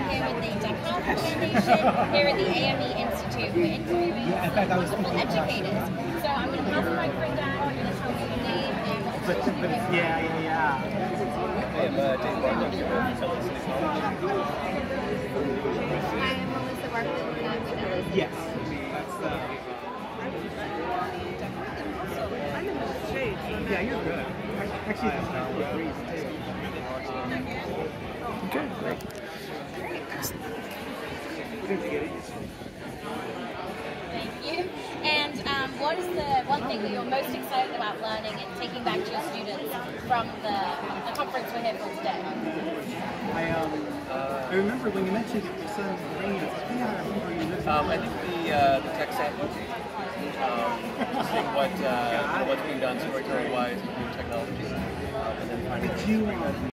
here with the DeKalb Foundation, here at the AME Institute. We're interviewing wonderful educators. So I'm going to pass the microphone down. You're going to tell me your name and what institution you're from. I am Dave Bartlett from Intelligence and Technology. I am Melissa Bartlett from Intelligence. Yes. Yeah, you're good. Actually, it's not degrees too. Okay, great. Thank you. And what is the one thing that you're most excited about learning and taking back to your students from the conference we're here for today? I remember when you mentioned your son's brain. I remember you mentioned. I think the tech set, seeing what's being done storytelling-wise with new technology, and then finding.